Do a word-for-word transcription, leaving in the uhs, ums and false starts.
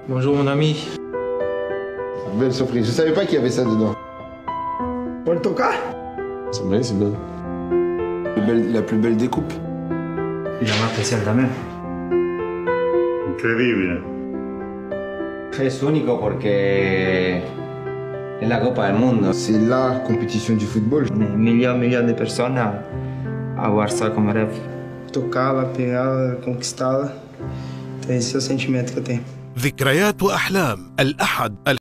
Bonjour mon ami. Belle surprise, je savais pas qu'il y avait ça dedans. Pode tocar? C'est vrai, c'est bien. La plus belle découpe. Y la más especial también. Increíble. Es único porque es la Copa del Mundo. C'est la compétition du football. Milhão, milhão de pessoas a Barça como ref. Tocá-la, pegá-la, conquistá-la. Esse é o sentimento que eu tenho. ذكريات وأحلام الأحد